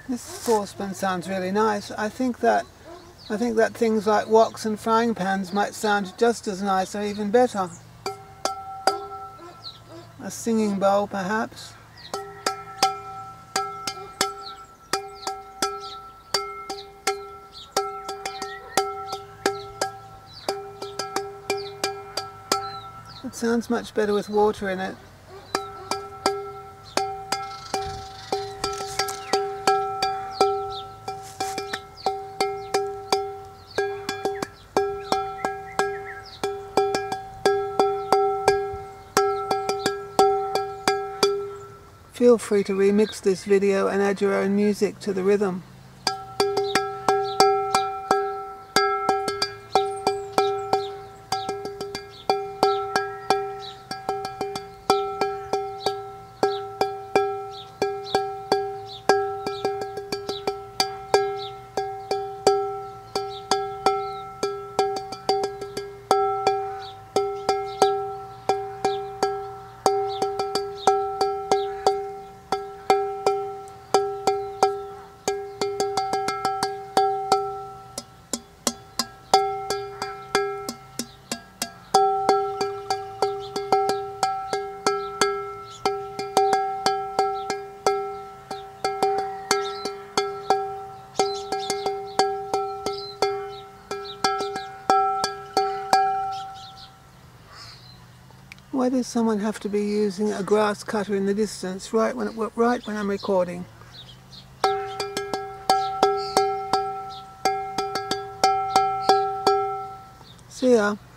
This saucepan sounds really nice. I think that things like woks and frying pans might sound just as nice or even better. A singing bowl, perhaps. It sounds much better with water in it. Feel free to remix this video and add your own music to the rhythm. Why does someone have to be using a grass cutter in the distance right when I'm recording? See ya.